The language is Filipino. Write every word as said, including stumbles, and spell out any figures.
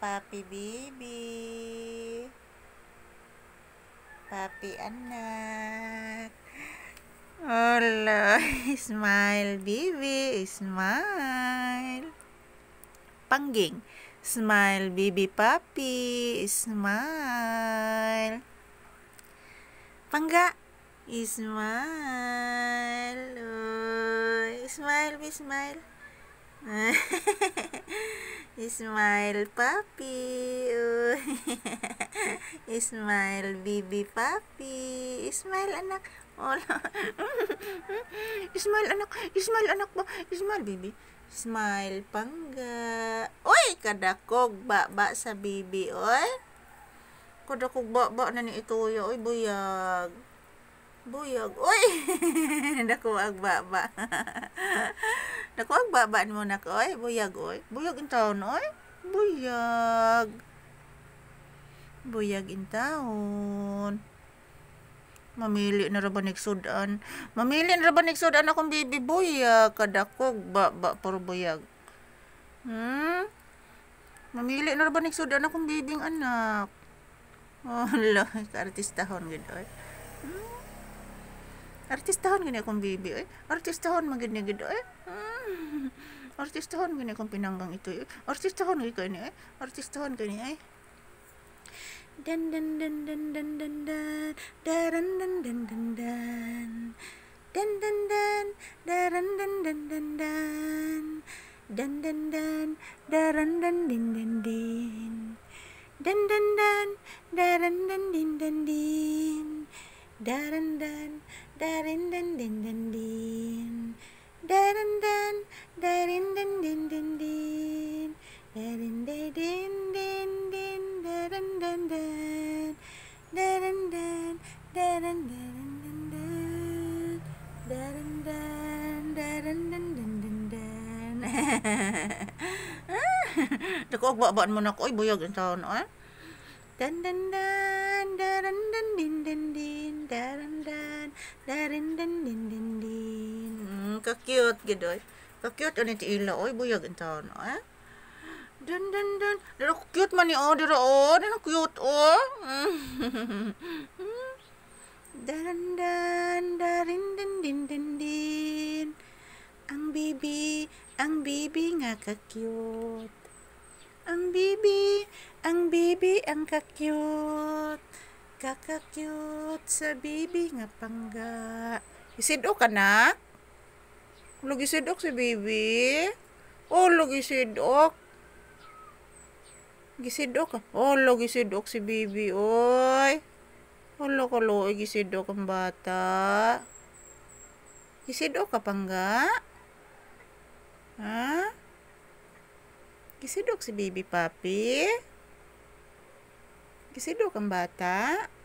Papi Bibi, Papi anak. Allah, smile Bibi, smile. Pangging, smile Bibi Papi, smile. Pangga, smile. Oh, smile, Bi, smile. Smile Papi. Oh. Smile Bibi Papi. Smile anak. Oh. Smile anak. Smile anak ba. Smile Bibi. Smile Pangga. Oy, kadakog ba-ba sa Bibi, oy. Kadakog ba-ba na ni ito, oy, buyag. Buyag, oy. Dako ag ba-ba. Dako ag ba-ba mo nak, oy, buyag, oy. Buyag in taon, oy. Buyag. Buyag in taon. Mamili na raban nagsudan. Mamili na raban nagsudan akong bibi, buyag. Kadakog ba-ba por buyag. Hmm? Mamili na raban nagsudan akong bibing anak. Oh, la, ka-artistahon gid, oy. Hmm? Artistahon gini akong bibi, oy. Artistahon man gid ni gid, oy. Hmm. Artistahon gini akong pinanggang ito, oy. Artistahon gid kani, oy. Artistahon kani, oy. Dan dan dan dan dan dan dan daran dan dan dan dan dan dan dan daran dan dan dan dan dan dan dan daran dan din dan din dan dan dan daran dan din dan din daran dan darin dan din dan din daran dan darin dan din dan din darin din din din daran dan dan daran dan daran daran dan dan daran dan daran dan dan dan dan Dako ba-baan mo na ko, oy, buyag ang taon, oy. Dan dan dan daran dan din dan din daran dan darin dan din din din. Hmm, ka-cute gid, oy. Ka-cute ani ti ila, oy, buyag ang taon, oy. Dan dan dan, dira cute man ni, oh, dira, oh, dira cute, oh. Dan dan darin dan din dan din. Ang bibi, ang bibi nga ka-cute. Ang bibi, ang bibi ang ka-cute. Kaka-cute sa bibi nga pangga. Isidok ka na? Lagi sidok si bibi. Oh, lagi sidok. Gisidok ka. Oh, lagi sidok si bibi, oy. Hala ka lo, gisidok ang bata. Gisidok ka pangga? Ha? Gisidok si Bibi Papi? Gisidok ang bata?